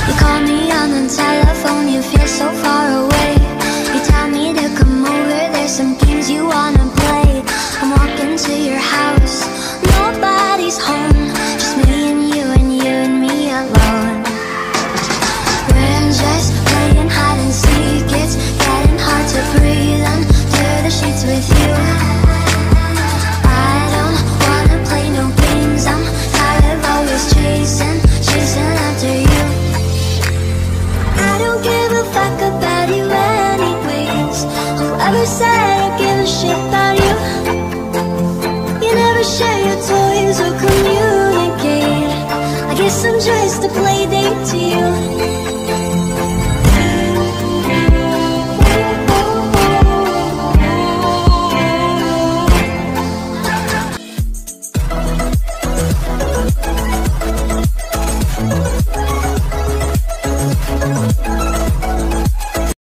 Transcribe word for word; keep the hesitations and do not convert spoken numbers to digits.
You call me on the telephone, you feel so far away. You tell me to come over, there's some games you wanna play. I'm walking to your house, nobody's home.